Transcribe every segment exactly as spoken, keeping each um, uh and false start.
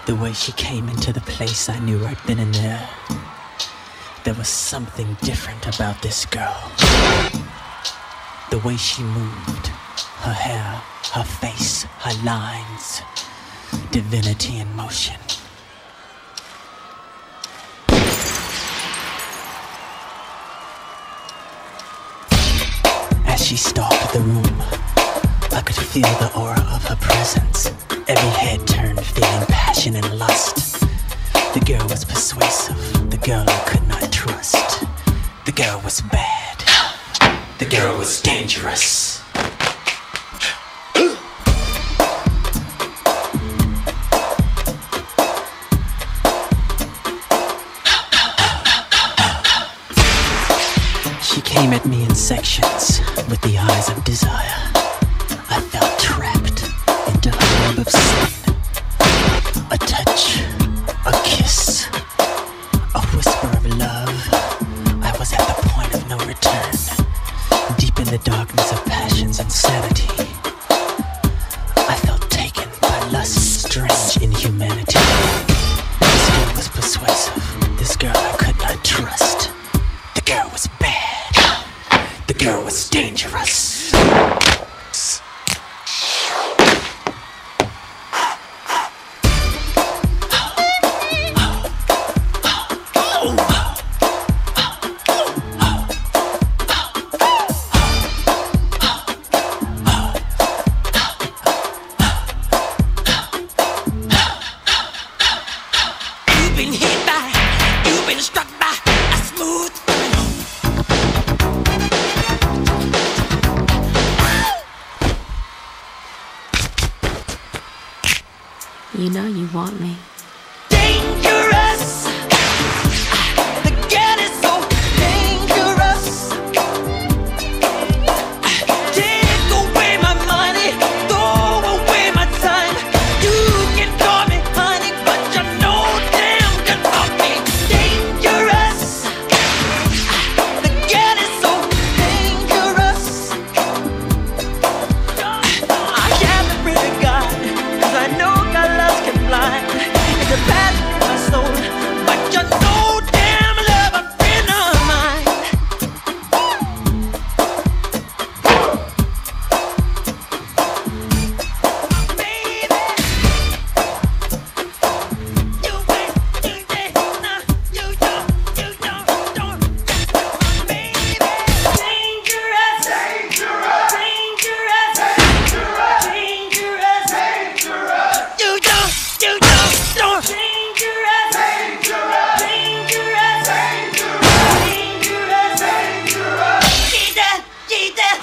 The way she came into the place, I knew right then and there. There was something different about this girl. The way she moved, her hair, her face, her lines, divinity in motion. As she stalked the room, I could feel the aura of her presence. Every head turned, feeling passion and lust. The girl was persuasive, the girl I could not trust. The girl was bad, the girl was dangerous. She came at me in sections with the eyes of desire. I felt trapped into her web of sin. A touch, a kiss, a whisper of love. I was at the point of no return, deep in the darkness of passion's insanity. I felt taken by lust's strange inhumanity. This girl was persuasive, this girl I could not trust. The girl was bad, the girl was dangerous. Been hit by, you've been struck by a smooth You know you want me. dangerous. The girl is so dangerous. Take away my money, throw away my time. You can call me honey, but you know damn good about me. Dangerous. The girl is so dangerous. I can't be pretty God, 'cause I know God loves can blind. It's a passion in my soul, but you know damn love a friend of mine. Baby, you ain't, you ain't, nah, you don't, you don't, don't. Baby, dangerous, dangerous, dangerous, dangerous, dangerous. You don't, you don't, don't. Dangerous, dangerous, dangerous, dangerous, dangerous. Jesus, Jesus.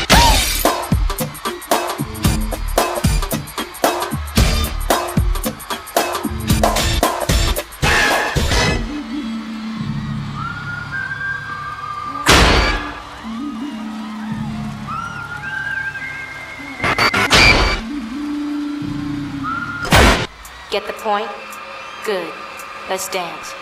Get the point? Good. Let's dance.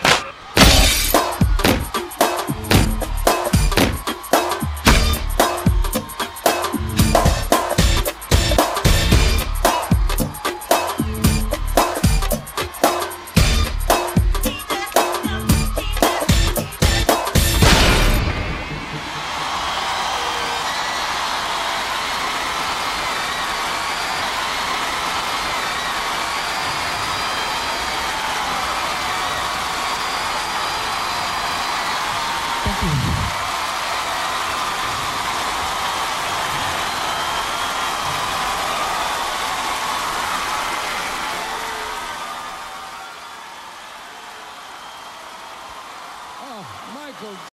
Oh, Michael.